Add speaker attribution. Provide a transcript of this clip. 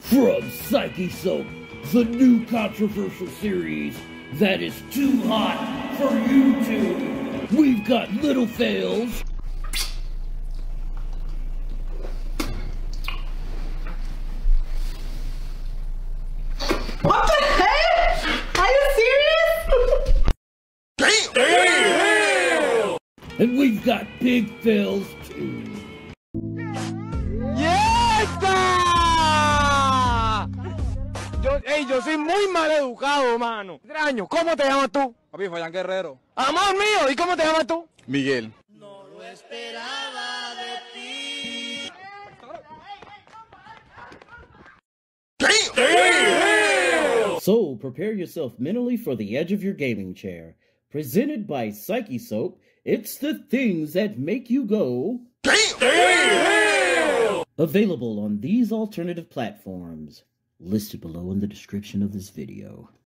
Speaker 1: From Psychesoap, the new controversial series that is too hot for YouTube. We've got little fails.
Speaker 2: What the heck? Are you serious?
Speaker 1: Damn! And we've got big fails too.
Speaker 3: Yo soy muy mal educado, mano. Extraño, ¿cómo te llamas tú?
Speaker 4: Papi, Fabián Guerrero.
Speaker 3: Amor mío, ¿y cómo te llamas tú?
Speaker 4: Miguel.
Speaker 5: No lo esperaba de ti.
Speaker 1: Damn! So, prepare yourself mentally for the edge of your gaming chair. Presented by Psychesoap, it's the things that make you go Damn! Available on these alternative platforms, listed below in the description of this video.